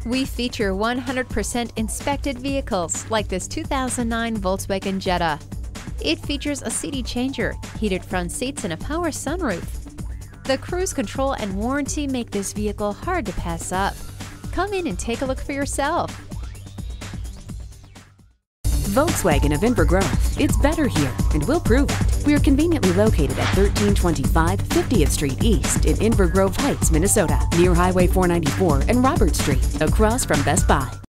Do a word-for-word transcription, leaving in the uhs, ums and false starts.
We feature one hundred percent inspected vehicles like this two thousand nine Volkswagen Jetta. It features a C D changer, heated front seats, and a power sunroof. The cruise control and warranty make this vehicle hard to pass up. Come in and take a look for yourself. Volkswagen of Inver-Grove. It's better here, and we'll prove it. We are conveniently located at thirteen twenty-five fiftieth Street East in Inver-Grove-Heights, Minnesota, near Highway four ninety-four and Robert Street, across from Best Buy.